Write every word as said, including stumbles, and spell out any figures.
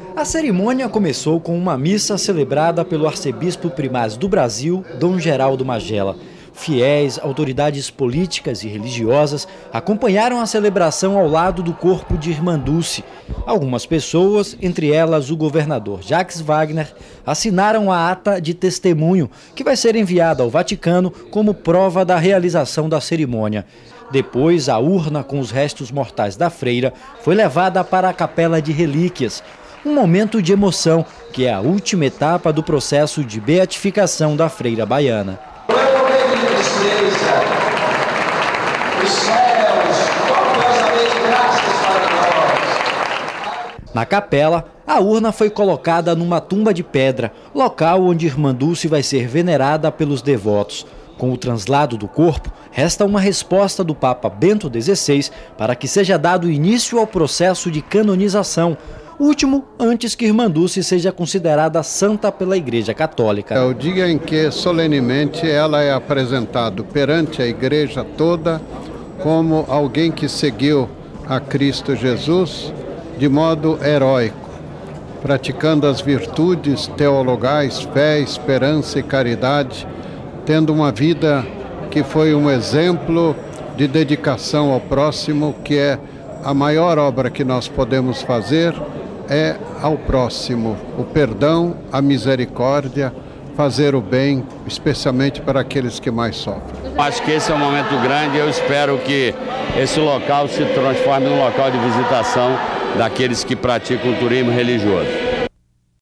A cerimônia começou com uma missa celebrada pelo arcebispo primaz do Brasil, Dom Geraldo Magela. Fiéis, autoridades políticas e religiosas acompanharam a celebração ao lado do corpo de Irmã Dulce. Algumas pessoas, entre elas o governador Jacques Wagner, assinaram a ata de testemunho, que vai ser enviada ao Vaticano como prova da realização da cerimônia. Depois, a urna com os restos mortais da freira foi levada para a Capela de Relíquias. Um momento de emoção, que é a última etapa do processo de beatificação da freira baiana. Na capela, a urna foi colocada numa tumba de pedra, local onde Irmã Dulce vai ser venerada pelos devotos. Com o translado do corpo, resta uma resposta do Papa Bento dezesseis para que seja dado início ao processo de canonização, último antes que Irmã Dulce seja considerada santa pela Igreja Católica. É o dia em que solenemente ela é apresentada perante a Igreja toda como alguém que seguiu a Cristo Jesus de modo heróico, praticando as virtudes teologais, fé, esperança e caridade, tendo uma vida que foi um exemplo de dedicação ao próximo, que é a maior obra que nós podemos fazer, é ao próximo, o perdão, a misericórdia, fazer o bem, especialmente para aqueles que mais sofrem. Acho que esse é um momento grande, eu espero que esse local se transforme num local de visitação daqueles que praticam o turismo religioso.